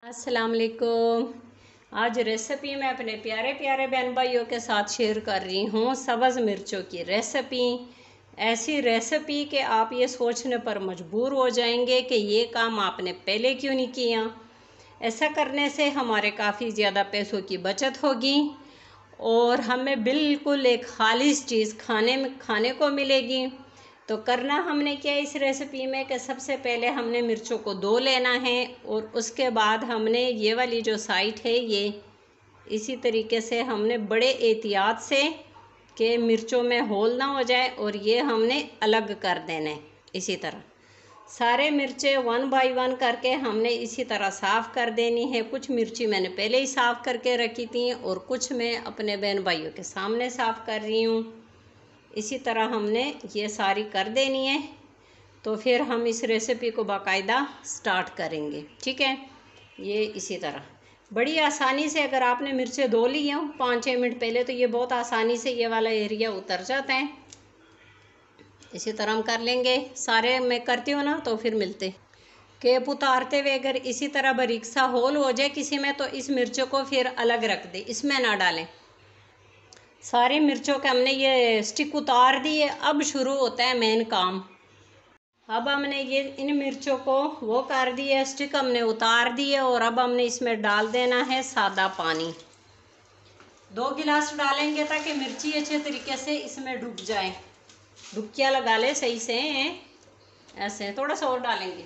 अस्सलाम वालेकुम। आज रेसिपी मैं अपने प्यारे प्यारे बहन भाइयों के साथ शेयर कर रही हूँ सब्ज़ मिर्चों की रेसिपी। ऐसी रेसिपी कि आप ये सोचने पर मजबूर हो जाएंगे कि ये काम आपने पहले क्यों नहीं किया। ऐसा करने से हमारे काफ़ी ज़्यादा पैसों की बचत होगी और हमें बिल्कुल एक खालिश चीज़ खाने को मिलेगी। तो करना हमने क्या इस रेसिपी में कि सबसे पहले हमने मिर्चों को धो लेना है और उसके बाद हमने ये वाली जो साइड है ये इसी तरीके से हमने बड़े एहतियात से कि मिर्चों में होल ना हो जाए और ये हमने अलग कर देना है। इसी तरह सारे मिर्चें 1 बाय 1 करके हमने इसी तरह साफ़ कर देनी है। कुछ मिर्ची मैंने पहले ही साफ़ करके रखी थी और कुछ मैं अपने बहन भाइयों के सामने साफ़ कर रही हूँ। इसी तरह हमने ये सारी कर देनी है। तो फिर हम इस रेसिपी को बाकायदा स्टार्ट करेंगे। ठीक है, ये इसी तरह बड़ी आसानी से अगर आपने मिर्चें धो ली हैं 5-6 मिनट पहले तो ये बहुत आसानी से ये वाला एरिया उतर जाता है। इसी तरह हम कर लेंगे सारे। मैं करती हूँ ना तो फिर मिलते केप उतारते हुए अगर इसी तरह बारीक सा होल हो जाए किसी में तो इस मिर्चों को फिर अलग रख दे, इसमें ना डालें। सारी मिर्चों के हमने ये स्टिक उतार दी है। अब शुरू होता है मेन काम। अब हमने ये इन मिर्चों को वो कर दी है, स्टिक हमने उतार दी है और अब हमने इसमें डाल देना है सादा पानी। 2 गिलास डालेंगे ताकि मिर्ची अच्छे तरीके से इसमें डूब जाए। डुबकियाँ लगा ले सही से, ऐसे थोड़ा सा और डालेंगे।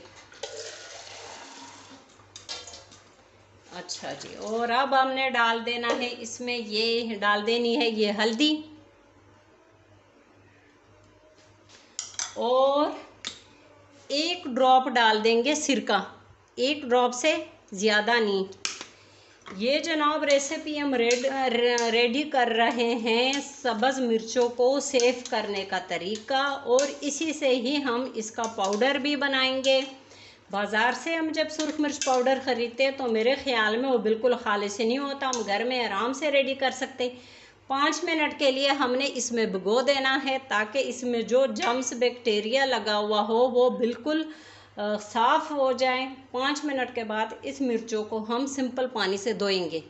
अच्छा जी, और अब हमने डाल देना है इसमें, ये डाल देनी है ये हल्दी और 1 ड्रॉप डाल देंगे सिरका। 1 ड्रॉप से ज़्यादा नहीं। ये जनाब रेसिपी हम रेडी कर रहे हैं सब्ज़ मिर्चों को सेव करने का तरीका, और इसी से ही हम इसका पाउडर भी बनाएंगे। बाज़ार से हम जब सुर्ख मिर्च पाउडर ख़रीदते हैं तो मेरे ख़्याल में वो बिल्कुल खालिश नहीं होता। हम घर में आराम से रेडी कर सकते। 5 मिनट के लिए हमने इसमें भिगो देना है ताकि इसमें जो जम्स बैक्टीरिया लगा हुआ हो वो बिल्कुल साफ़ हो जाए। 5 मिनट के बाद इस मिर्चों को हम सिंपल पानी से धोएंगे।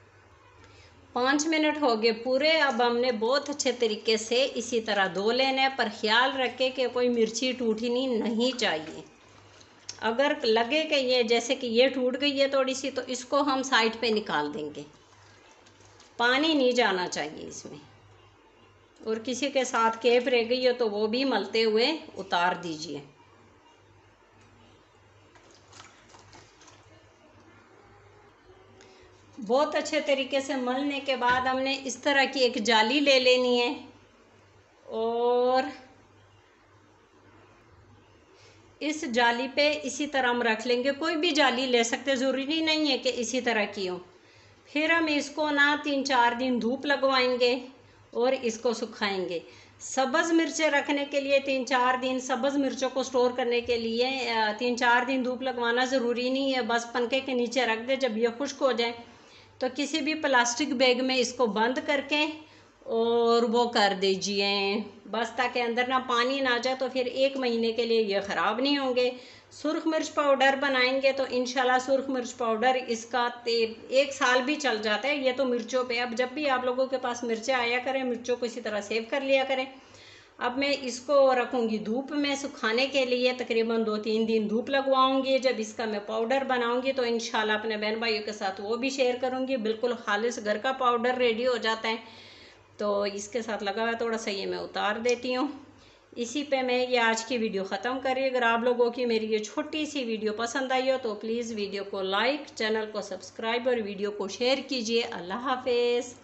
5 मिनट हो गए पूरे। अब हमने बहुत अच्छे तरीके से इसी तरह धो लेना है, पर ख्याल रखें कि कोई मिर्ची टूटनी नहीं चाहिए। अगर लगे कि ये जैसे कि ये टूट गई है थोड़ी सी तो इसको हम साइड पे निकाल देंगे। पानी नहीं जाना चाहिए इसमें। और किसी के साथ केप रह गई है तो वो भी मलते हुए उतार दीजिए। बहुत अच्छे तरीके से मलने के बाद हमने इस तरह की एक जाली ले लेनी है और इस जाली पे इसी तरह हम रख लेंगे। कोई भी जाली ले सकते, ज़रूरी नहीं है कि इसी तरह की हो। फिर हम इसको ना 3-4 दिन धूप लगवाएंगे और इसको सुखाएंगे। सब्ज़ मिर्चें रखने के लिए 3-4 दिन, सब्ज़ मिर्चों को स्टोर करने के लिए 3-4 दिन धूप लगवाना ज़रूरी नहीं है। बस पंखे के नीचे रख दे, जब ये खुश्क हो जाए तो किसी भी प्लास्टिक बैग में इसको बंद करके और वो कर दीजिए बस, ताकि अंदर ना पानी ना जाए। तो फिर 1 महीने के लिए ये ख़राब नहीं होंगे। सुर्ख मिर्च पाउडर बनाएंगे तो इंशाल्लाह सुर्ख मिर्च पाउडर इसका 1 साल भी चल जाता है। ये तो मिर्चों पे, अब जब भी आप लोगों के पास मिर्चें आया करें मिर्चों को इसी तरह सेव कर लिया करें। अब मैं इसको रखूँगी धूप में सुखाने के लिए। तकरीबन 2-3 दिन धूप लगवाऊँगी। जब इसका मैं पाउडर बनाऊँगी तो इंशाल्लाह अपने बहन भाइयों के साथ वो भी शेयर करूँगी। बिल्कुल खालिश घर का पाउडर रेडी हो जाता है। तो इसके साथ लगा हुआ थोड़ा सा ये मैं उतार देती हूँ। इसी पे मैं ये आज की वीडियो ख़त्म कर रही हूँ। अगर आप लोगों की मेरी ये छोटी सी वीडियो पसंद आई हो तो प्लीज़ वीडियो को लाइक, चैनल को सब्सक्राइब और वीडियो को शेयर कीजिए। अल्लाह हाफिज़।